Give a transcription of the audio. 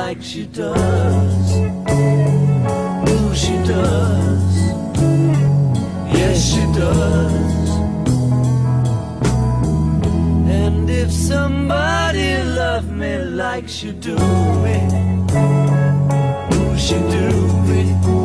like she does. Ooh, she does. Yes, she does. And if somebody loved me like she do me, ooh, she do me.